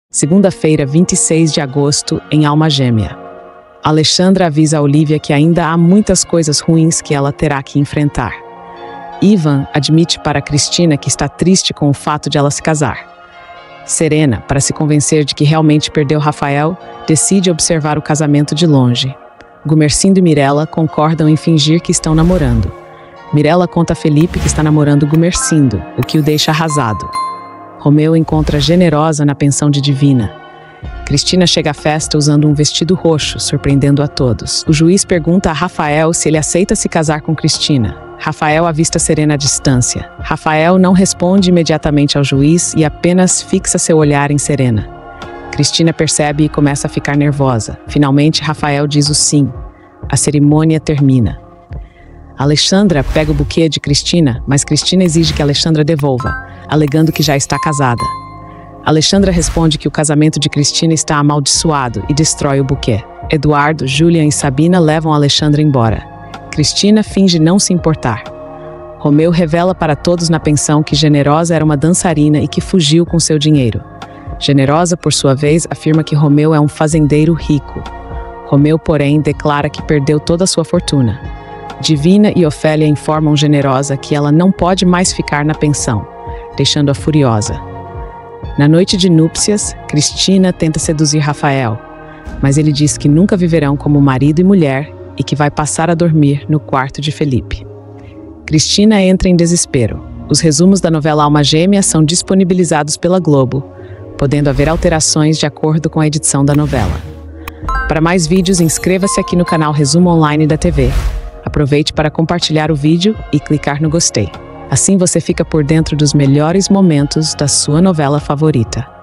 Segunda-feira, 26 de agosto, em Alma Gêmea. Alexandra avisa a Olivia que ainda há muitas coisas ruins que ela terá que enfrentar. Ivan admite para Cristina que está triste com o fato de ela se casar. Serena, para se convencer de que realmente perdeu Rafael, decide observar o casamento de longe. Gumercindo e Mirella concordam em fingir que estão namorando. Mirella conta a Felipe que está namorando Gumercindo, o que o deixa arrasado. Romeu encontra Generosa na pensão de Divina. Cristina chega à festa usando um vestido roxo, surpreendendo a todos. O juiz pergunta a Rafael se ele aceita se casar com Cristina. Rafael avista Serena à distância. Rafael não responde imediatamente ao juiz e apenas fixa seu olhar em Serena. Cristina percebe e começa a ficar nervosa. Finalmente, Rafael diz o sim. A cerimônia termina. Alexandra pega o buquê de Cristina, mas Cristina exige que Alexandra devolva, alegando que já está casada. Alexandra responde que o casamento de Cristina está amaldiçoado e destrói o buquê. Eduardo, Julian e Sabina levam Alexandra embora. Cristina finge não se importar. Romeu revela para todos na pensão que Generosa era uma dançarina e que fugiu com seu dinheiro. Generosa, por sua vez, afirma que Romeu é um fazendeiro rico. Romeu, porém, declara que perdeu toda a sua fortuna. Divina e Ofélia informam Generosa que ela não pode mais ficar na pensão, deixando-a furiosa. Na noite de núpcias, Cristina tenta seduzir Rafael, mas ele diz que nunca viverão como marido e mulher e que vai passar a dormir no quarto de Felipe. Cristina entra em desespero. Os resumos da novela Alma Gêmea são disponibilizados pela Globo, podendo haver alterações de acordo com a edição da novela. Para mais vídeos, inscreva-se aqui no canal Resumo Online da TV. Aproveite para compartilhar o vídeo e clicar no gostei. Assim você fica por dentro dos melhores momentos da sua novela favorita.